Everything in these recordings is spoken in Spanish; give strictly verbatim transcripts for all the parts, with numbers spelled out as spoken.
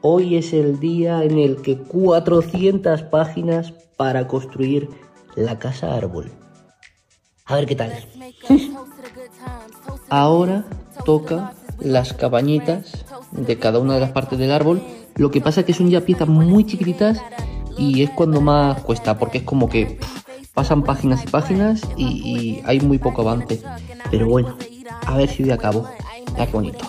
Hoy es el día en el que cuatrocientas páginas para construir la casa árbol. A ver qué tal. Ahora toca las cabañitas de cada una de las partes del árbol. Lo que pasa es que son ya piezas muy chiquititas y es cuando más cuesta, porque es como que pff, pasan páginas y páginas y, y hay muy poco avance. Pero bueno, a ver si hoy acabo. Ah, qué bonito.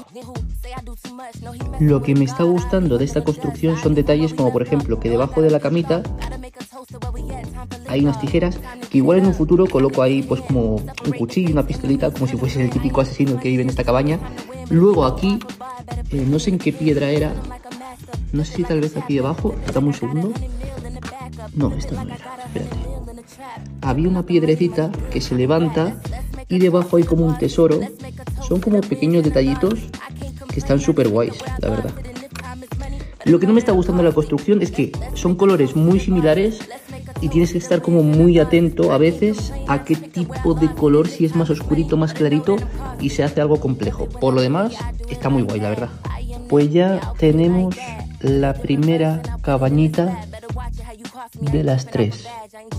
Lo que me está gustando de esta construcción son detalles como, por ejemplo, que debajo de la camita hay unas tijeras que igual en un futuro coloco ahí pues como un cuchillo, una pistolita, como si fuese el típico asesino que vive en esta cabaña. Luego aquí, eh, no sé en qué piedra era, no sé si tal vez aquí debajo, dame un segundo. No, esta no era, espérate. Había una piedrecita que se levanta y debajo hay como un tesoro. Son como pequeños detallitos que están súper guays, la verdad. Lo que no me está gustando de la construcción es que son colores muy similares y tienes que estar como muy atento a veces a qué tipo de color, si es más oscurito, más clarito, y se hace algo complejo. Por lo demás, está muy guay, la verdad. Pues ya tenemos la primera cabañita de las tres.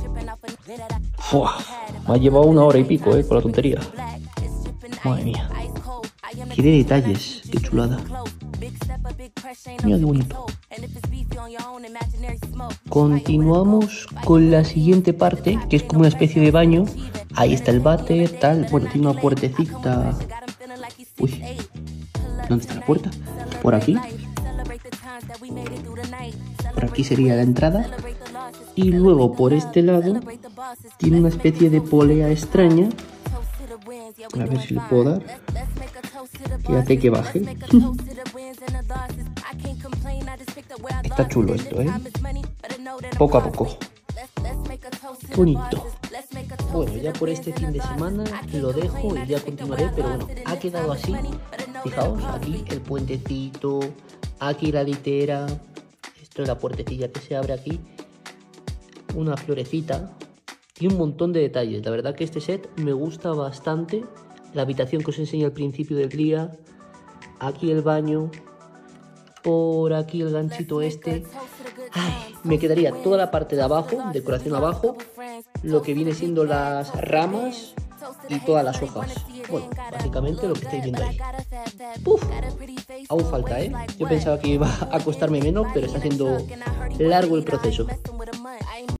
¡Fua! Me ha llevado una hora y pico, eh, con la tontería. Madre mía. Qué de detalles, qué chulada. Mira qué bonito. Continuamos con la siguiente parte, que es como una especie de baño. Ahí está el váter, tal. Bueno, tiene una puertecita. Uy, ¿dónde está la puerta? Por aquí. Por aquí sería la entrada. Y luego por este lado tiene una especie de polea extraña. A ver si le puedo dar. Que hace que baje. Está chulo esto, ¿eh? Poco a poco. Qué bonito. Bueno, ya por este fin de semana lo dejo y ya continuaré, pero bueno, ha quedado así. Fijaos, aquí el puentecito, aquí la litera, esto es la puertecilla que se abre aquí, una florecita y un montón de detalles. La verdad que este set me gusta bastante. La habitación que os enseñé al principio del día, aquí el baño, por aquí el ganchito este. Ay, me quedaría toda la parte de abajo, decoración abajo, lo que viene siendo las ramas y todas las hojas. Bueno, básicamente lo que estáis viendo ahí. Uf, aún falta, ¿eh? Yo pensaba que iba a costarme menos, pero está siendo largo el proceso.